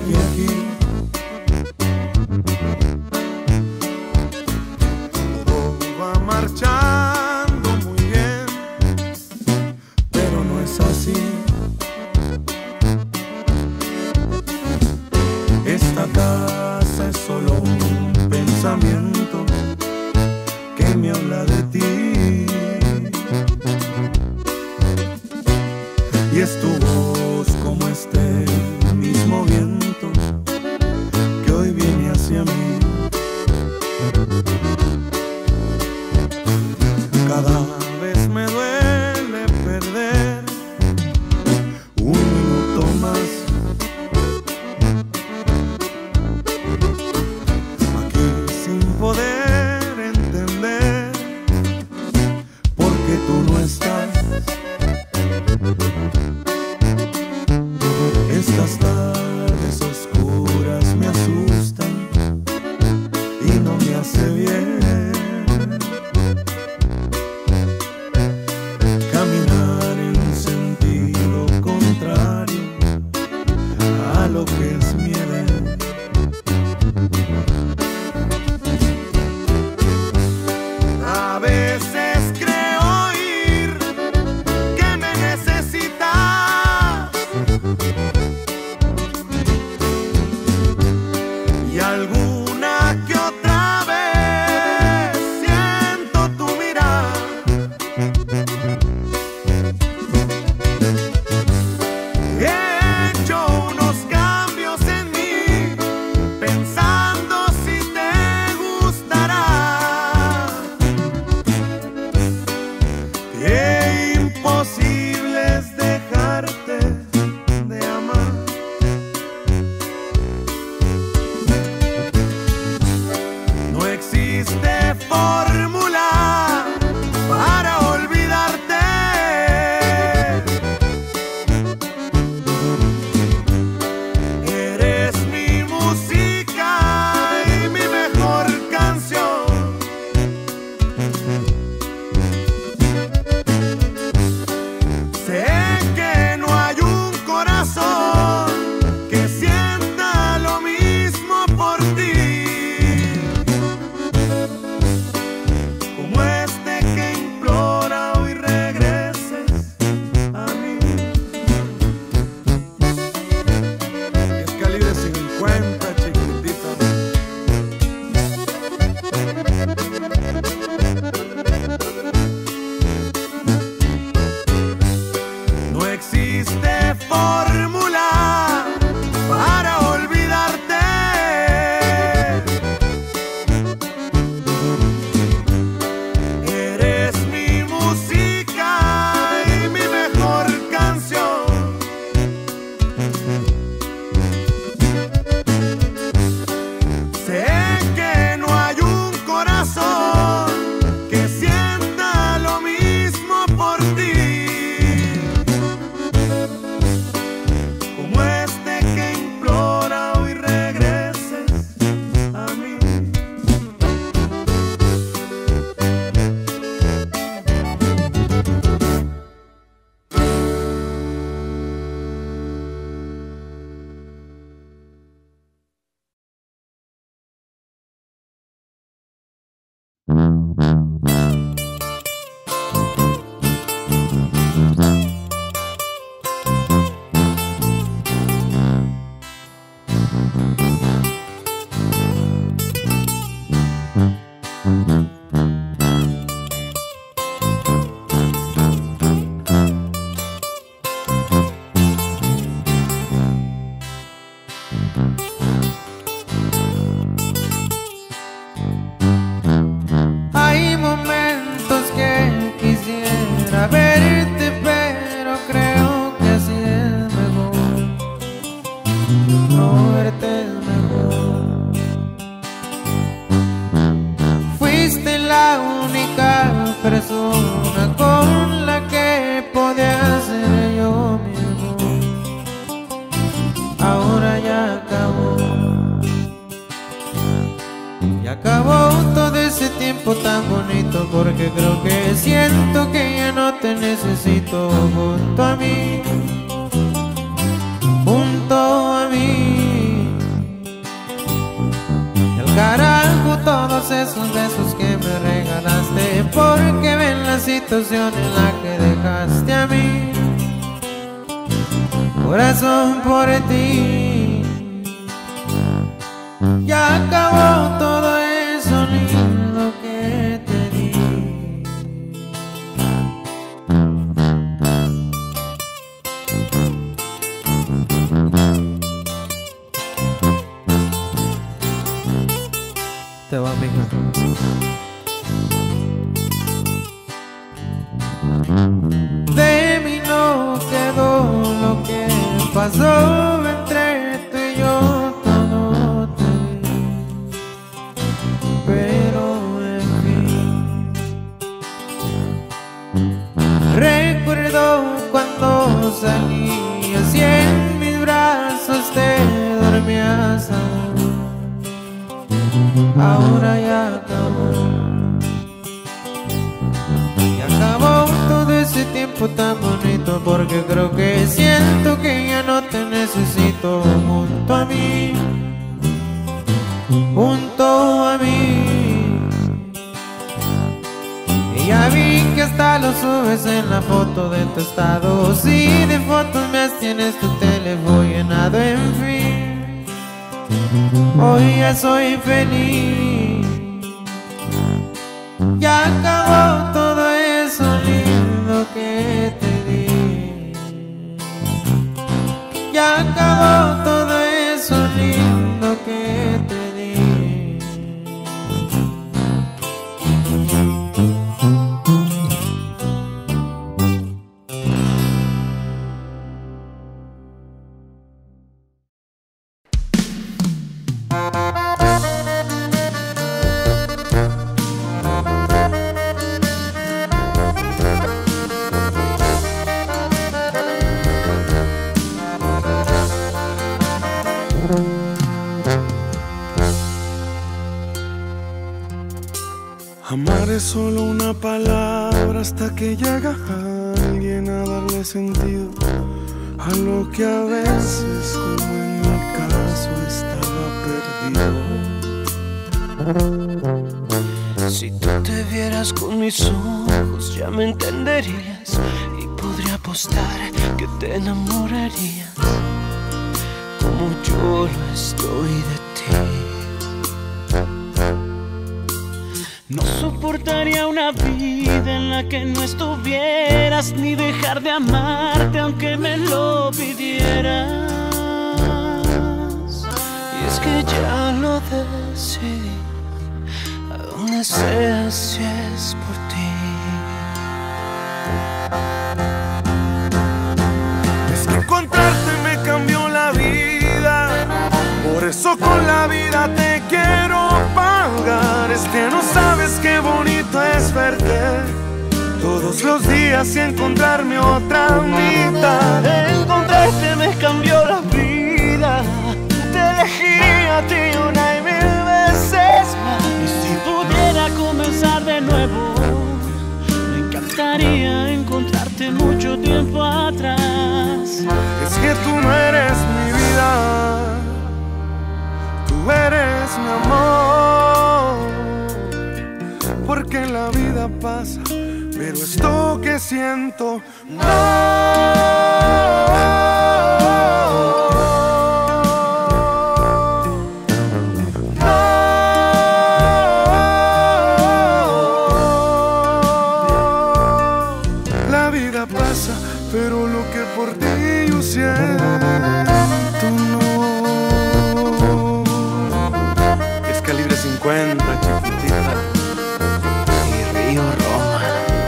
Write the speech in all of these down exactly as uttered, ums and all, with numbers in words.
aquí, aquí. Todo va marchando muy bien, pero no es así. Esta casa es solo un pensamiento que me habla de ti, y es tu voz como este mismo viento que hoy viene hacia mí. Cada vez me duele perder un minuto más. Aquí sin poder entender por qué tú no estás. Estas tardes oscuras me asustan y no me hace bien caminar en sentido contrario a lo que es mi edad. A veces creo oír que me necesitas, y alguna que otra vez siento tu mirada. He hecho unos cambios en mí, pensando si te gustará. Qué imposible es dejarte de amar. No existe fórmula para olvidarte. Eres mi música y mi mejor canción. Sé que no hay un corazón que sienta lo mismo por ti, como este que implora hoy regreses a mí. Es calibre cincuenta, chiquitita. No existe fórmula para olvidarte. Eres mi música y mi mejor canción. Sé que no hay un corazón que sienta lo mismo por ti, como este que implora hoy regreses a mí. Hay momentos que quisiera verte, pero creo que así es mejor. No verte es mejor. Fuiste la única persona con la que podía ser yo mismo. Ahora ya acabó. Y acabó todo ese tiempo tan bonito, porque creo que siento que ya no te necesito junto a mí, junto a mí. situación en la que dejaste a mi corazón por ti. Ya acabó todo eso lindo que te di. Te va, mija. De mí no quedó lo que pasó entre tú y yo, todo te di. Pero en fin, recuerdo cuando salías y en mis brazos te dormías aún. Ahora ya acabó, ya acabó todo ese tiempo tan bonito, porque creo que siento que ya no te necesito junto a mí, junto a mí. Y ya vi que hasta lo subes en la foto de tu estado, sí, de fotos me tienes tu teléfono llenado, en fin. Hoy ya soy feliz, ya acabó todo eso lindo que te di. Ya acabó todo eso lindo que te di. Amar es solo una palabra hasta que llega alguien a darle sentido a lo que a veces, como en mi caso, estaba perdido. Si tú te vieras con mis ojos ya me entenderías y podría apostar que te enamorarías como yo lo estoy de ti. No soportaría una vida en la que no estuvieras, ni dejar de amarte aunque me lo pidieras. Y es que ya lo decidí, a donde sea si es por ti. Es que encontrarte me cambió la vida, por eso con la vida te quiero pagar. Es que no sabes qué bonito es verte todos los días y encontrarme otra mitad. Encontrarte me cambió la vida, te elegiría a ti una y mil veces más. Y si pudiera comenzar de nuevo, me encantaría encontrarte mucho tiempo atrás. Es que tú no eres mi vida, tú eres mi amor, porque la vida pasa, pero esto que siento no. Pero lo que por ti yo siento no. Es calibre cincuenta, chiquitita. Y Río Roma.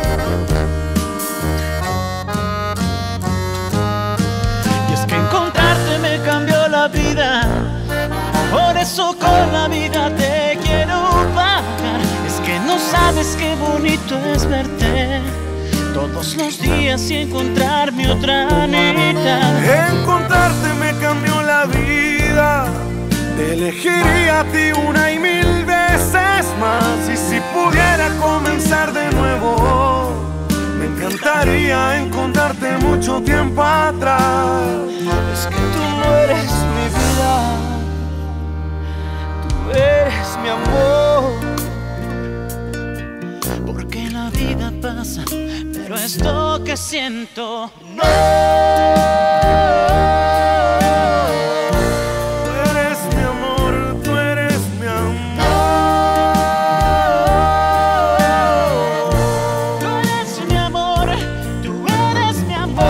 Y es que encontrarte me cambió la vida, por eso con la vida te quiero pagar. Es que no sabes qué bonito es verte todos los días y encontrarme otra mitad. Encontrarte me cambió la vida, te elegiría a ti una y mil veces más. Y si pudiera comenzar de nuevo, me encantaría encontrarte mucho tiempo atrás. Es que tú no eres mi vida, tú eres mi amor, porque la vida pasa pasa, pero esto que siento no. Tú eres mi amor, tú eres mi amor. Tú eres mi amor, tú eres mi amor.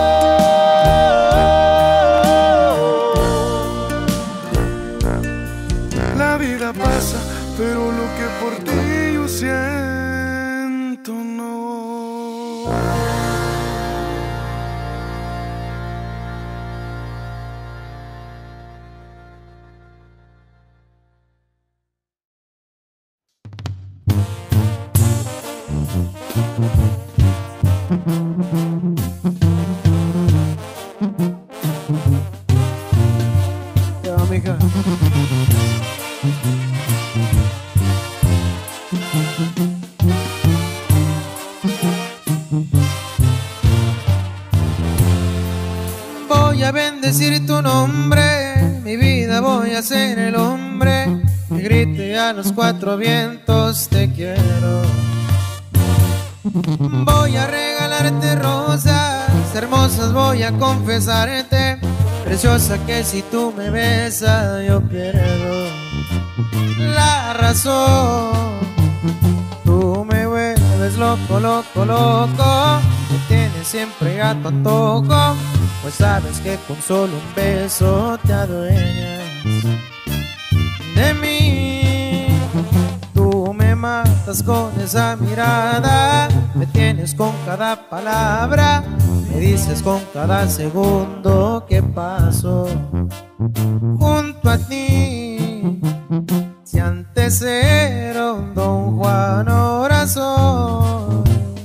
La vida pasa, pero lo que por ti yo siento no. Ya va, mija. Voy a bendecir tu nombre, mi vida voy a ser el hombre que grite a los cuatro vientos te quiero. Voy a regalarte rosas hermosas, voy a confesarte, preciosa, que si tú me besas yo pierdo la razón. Tú me vuelves loco, loco, loco, me tienes siempre a tu antojo, pues sabes que con solo un beso te adueñas de mí. Tú me matas con esa mirada, me tienes con cada palabra, me dices con cada segundo que paso junto a ti. Si antes era un Don Juan, ahora soy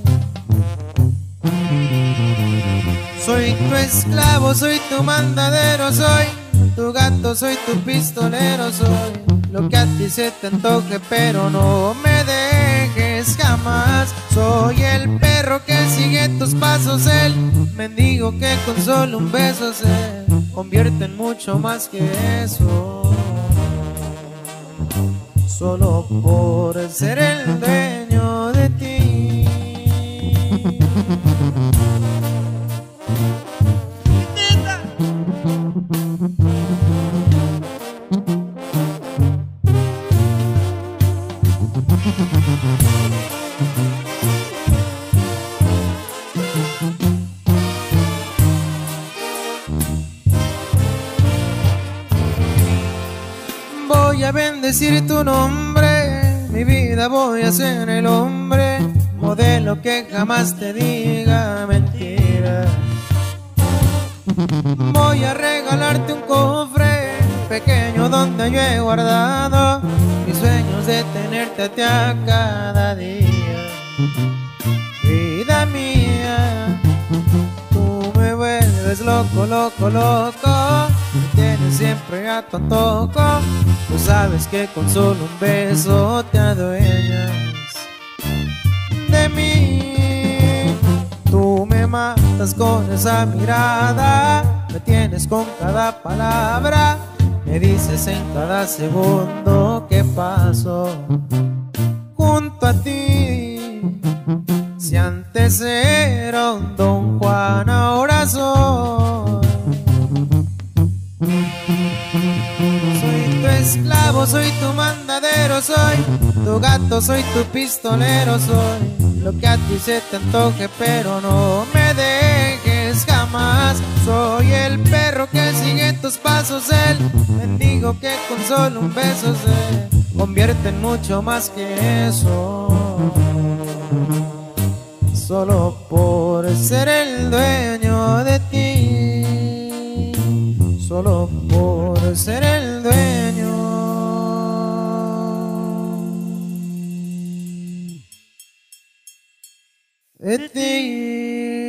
Soy tu esclavo, soy tu mandadero, soy tu gato, soy tu pistolero, soy lo que a ti se te antoje, pero no me dejes jamás. Soy el perro que sigue tus pasos, el mendigo que con solo un beso se convierte en mucho más que eso. Solo por ser el dueño de ti. Voy a bendecir tu nombre, mi vida voy a ser el hombre, modelo que jamás te diga mentira. Voy a regalarte un cofre pequeño donde yo he guardado mis sueños de tenerte a ti a cada día. Vida mía, tú me vuelves loco, loco, loco, me tienes siempre a tu antojo, tú sabes que con solo un beso te adueñas de mí. Tú me matas con esa mirada, me tienes con cada palabra, me dices en cada segundo que paso junto a ti. Si antes era un Don Juan, ahora soy Soy tu esclavo, soy tu mandadero, soy tu gato, soy tu pistolero, soy lo que a ti se te antoje, pero no me dejes jamás. Soy el perro que sigue tus pasos, el mendigo que con solo un beso se convierte en mucho más que eso. Solo por ser el dueño de ti, solo por ser el dueño de ti.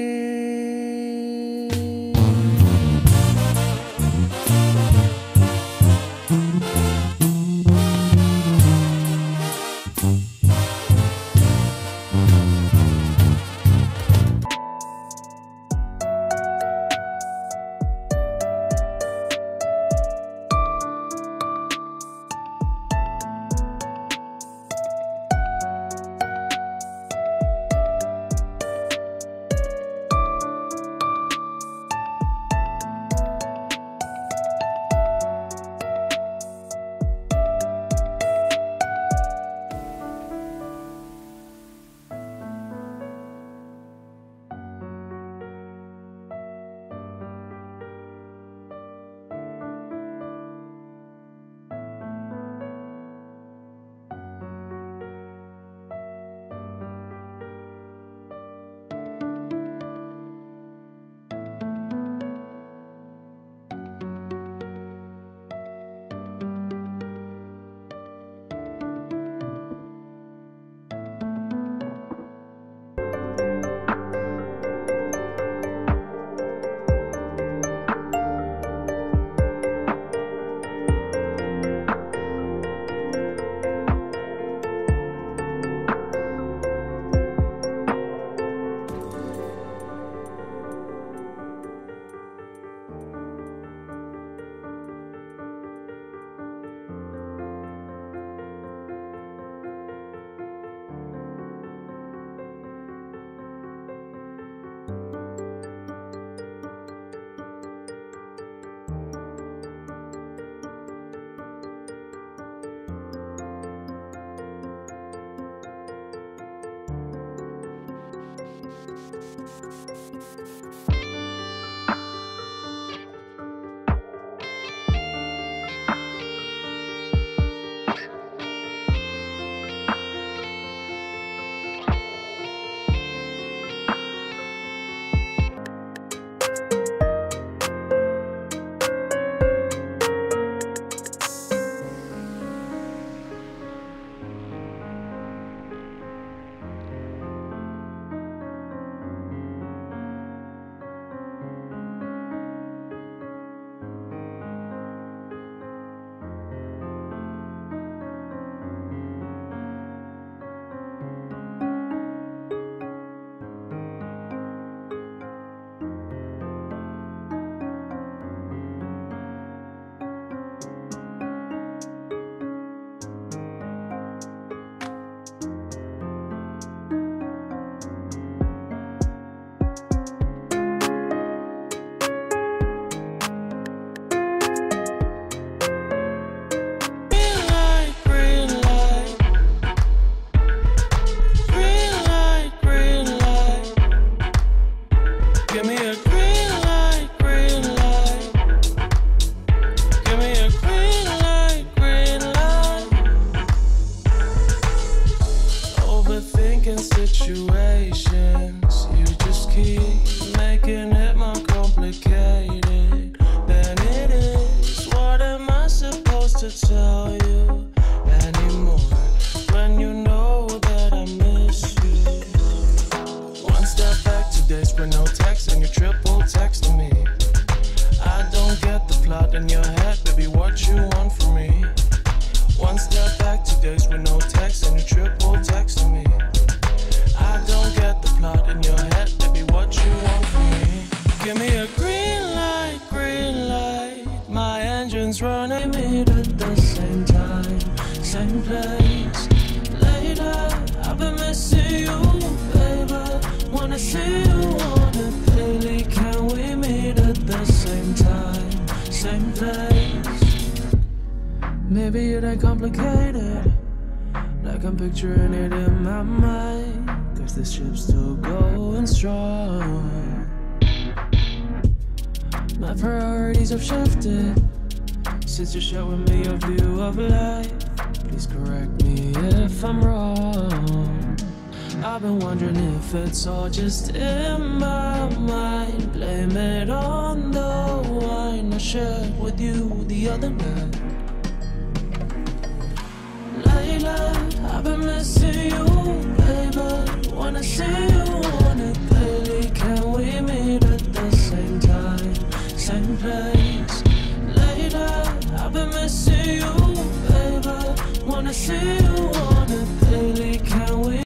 to tell you anymore when you know that I miss you. One step back, two days for no text, and you're triple texting me. I don't get the plot in your head, baby, what you want from me. One step back, two days with no text, and you're triple texting me. I don't get the plot in your head, baby, what you want from me. Give me a green light, green light. My engine's running, meet at the same time, same place. Later, I've been missing you, baby. Wanna see you on a daily. Can we meet at the same time, same place? Maybe it ain't complicated, like I'm picturing it in my mind, cause this ship's still going strong. My priorities have shifted since you're showing me your view of life. Please correct me if I'm wrong. I've been wondering if it's all just in my mind. Blame it on the wine I shared with you the other night. I've been missing you, baby. Wanna see you on a daily. Can we meet at the same time, same place? Later, I've been missing you, baby. Wanna see you